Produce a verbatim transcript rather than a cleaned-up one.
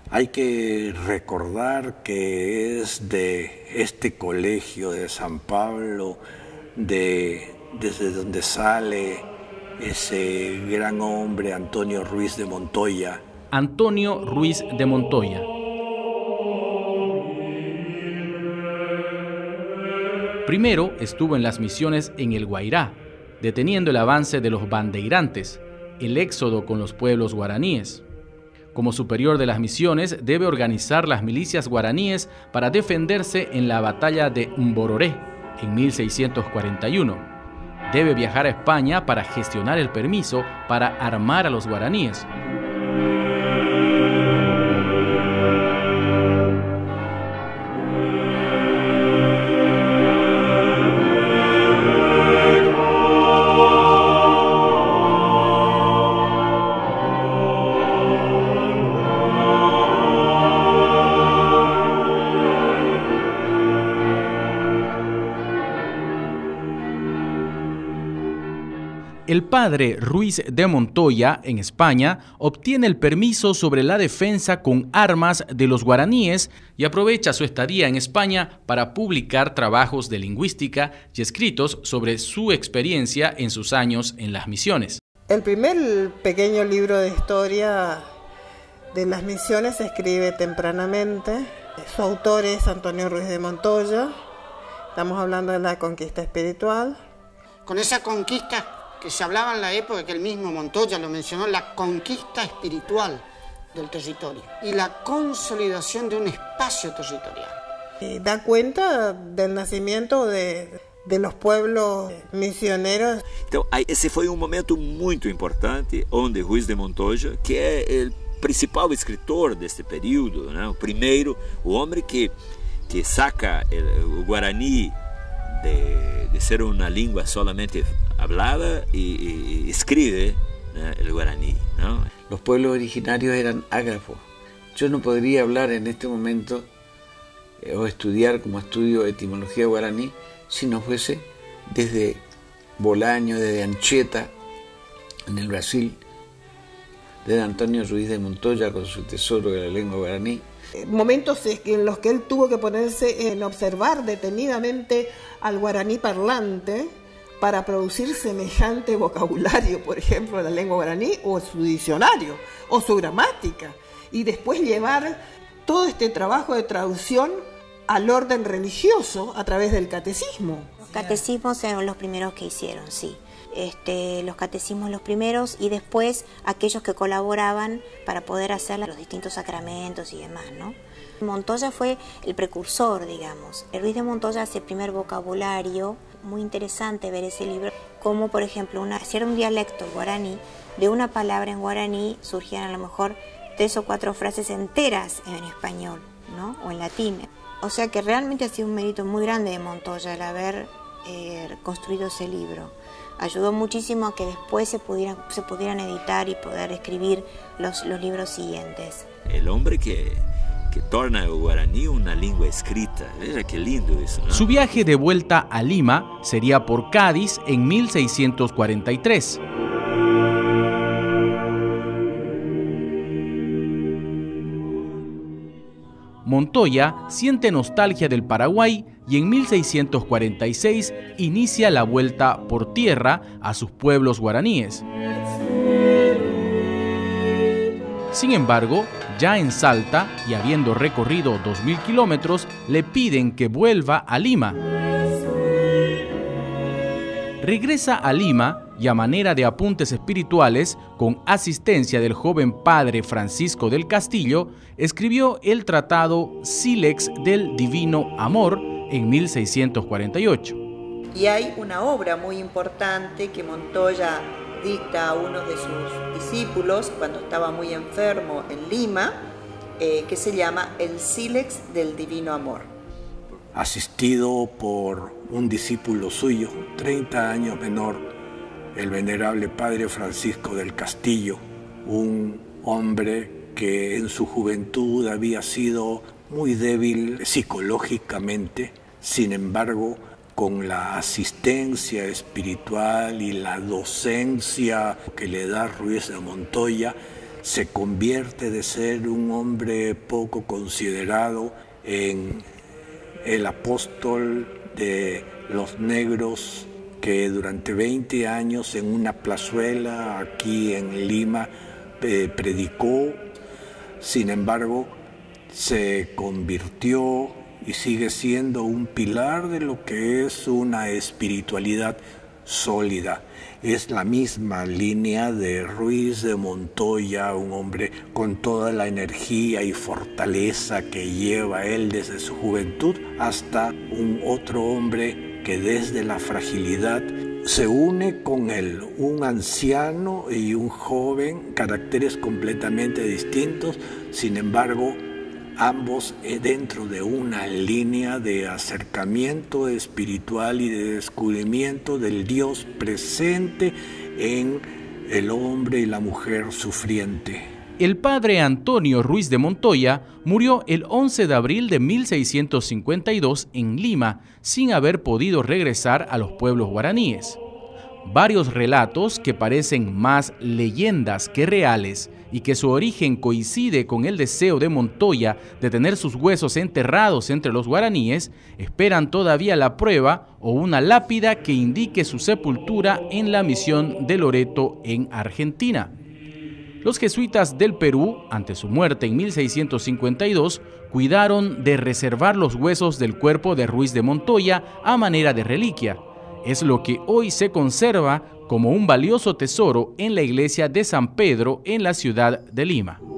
Hay que recordar que es de este colegio de San Pablo, de, desde donde sale ese gran hombre Antonio Ruiz de Montoya. Antonio Ruiz de Montoya. Primero estuvo en las misiones en el Guairá, deteniendo el avance de los bandeirantes, el éxodo con los pueblos guaraníes. Como superior de las misiones, debe organizar las milicias guaraníes para defenderse en la batalla de Mbororé en mil seiscientos cuarenta y uno. Debe viajar a España para gestionar el permiso para armar a los guaraníes. El padre Ruiz de Montoya, en España, obtiene el permiso sobre la defensa con armas de los guaraníes y aprovecha su estadía en España para publicar trabajos de lingüística y escritos sobre su experiencia en sus años en las misiones. El primer pequeño libro de historia de las misiones se escribe tempranamente. Su autor es Antonio Ruiz de Montoya. Estamos hablando de la conquista espiritual. Con esa conquista que se hablaba en la época, que el mismo Montoya lo mencionó, la conquista espiritual del territorio y la consolidación de un espacio territorial. Y da cuenta del nacimiento de, de los pueblos misioneros. Então, esse foi um momento muito importante, onde Ruiz de Montoya, que é o principal escritor deste período, né? O primeiro, o homem que, que saca o, o Guarani de, de ser uma língua solamente hablada y, y escribe, ¿no?, el guaraní, ¿no? Los pueblos originarios eran ágrafos. Yo no podría hablar en este momento eh, o estudiar como estudio etimología guaraní si no fuese desde Bolaño, desde Anchieta, en el Brasil, desde Antonio Ruiz de Montoya con su tesoro de la lengua guaraní. Momentos en los que él tuvo que ponerse en observar detenidamente al guaraní parlante para producir semejante vocabulario, por ejemplo, de la lengua guaraní, o su diccionario, o su gramática, y después llevar todo este trabajo de traducción al orden religioso a través del catecismo. Los catecismos fueron los primeros que hicieron, sí. Este, los catecismos los primeros y después aquellos que colaboraban para poder hacer los distintos sacramentos y demás, ¿no? Montoya fue el precursor, digamos. El Ruiz de Montoya hace el primer vocabulario. Muy interesante ver ese libro, como por ejemplo, una, si era un dialecto guaraní, de una palabra en guaraní surgían a lo mejor tres o cuatro frases enteras en español, ¿no?, o en latín. O sea que realmente ha sido un mérito muy grande de Montoya el haber eh, construido ese libro. Ayudó muchísimo a que después se pudieran, se pudieran editar y poder escribir los, los libros siguientes. El hombre que, que torna el guaraní una lengua escrita. Veja qué lindo eso, ¿no? Su viaje de vuelta a Lima sería por Cádiz en mil seiscientos cuarenta y tres. Montoya siente nostalgia del Paraguay y en mil seiscientos cuarenta y seis inicia la vuelta por tierra a sus pueblos guaraníes. Sin embargo, ya en Salta y habiendo recorrido dos mil kilómetros, le piden que vuelva a Lima. Regresa a Lima y a manera de apuntes espirituales, con asistencia del joven padre Francisco del Castillo, escribió el tratado Sílex del Divino Amor en mil seiscientos cuarenta y ocho. Y hay una obra muy importante que Montoya dicta a uno de sus discípulos cuando estaba muy enfermo en Lima, eh, que se llama El Sílex del Divino Amor. Asistido por un discípulo suyo, treinta años menor, el venerable padre Francisco del Castillo, un hombre que en su juventud había sido muy débil psicológicamente, sin embargo, con la asistencia espiritual y la docencia que le da Ruiz de Montoya, se convierte de ser un hombre poco considerado en el apóstol de los negros que durante veinte años en una plazuela aquí en Lima eh, predicó. Sin embargo, se convirtió y sigue siendo un pilar de lo que es una espiritualidad sólida. Es la misma línea de Ruiz de Montoya, un hombre con toda la energía y fortaleza que lleva él desde su juventud, hasta un otro hombre que desde la fragilidad se une con él, un anciano y un joven, caracteres completamente distintos, sin embargo, ambos dentro de una línea de acercamiento espiritual y de descubrimiento del Dios presente en el hombre y la mujer sufriente. El padre Antonio Ruiz de Montoya murió el once de abril de mil seiscientos cincuenta y dos en Lima, sin haber podido regresar a los pueblos guaraníes. Varios relatos que parecen más leyendas que reales y que su origen coincide con el deseo de Montoya de tener sus huesos enterrados entre los guaraníes, esperan todavía la prueba o una lápida que indique su sepultura en la misión de Loreto en Argentina. Los jesuitas del Perú, ante su muerte en mil seiscientos cincuenta y dos, cuidaron de reservar los huesos del cuerpo de Ruiz de Montoya a manera de reliquia. Es lo que hoy se conserva como un valioso tesoro en la iglesia de San Pedro en la ciudad de Lima.